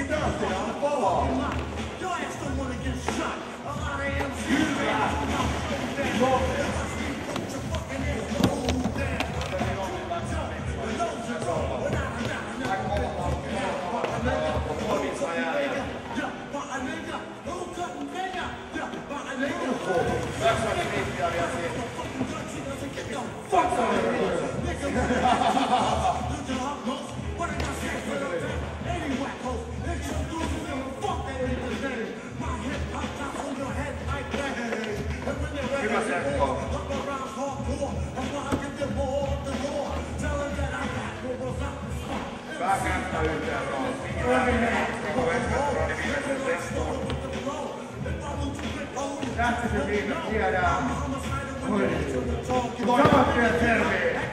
tähtenä on palaa. No. Hyvä serkko. Vähän kättä yhteen Lähti se viime tiedään. Samat vielä terveet.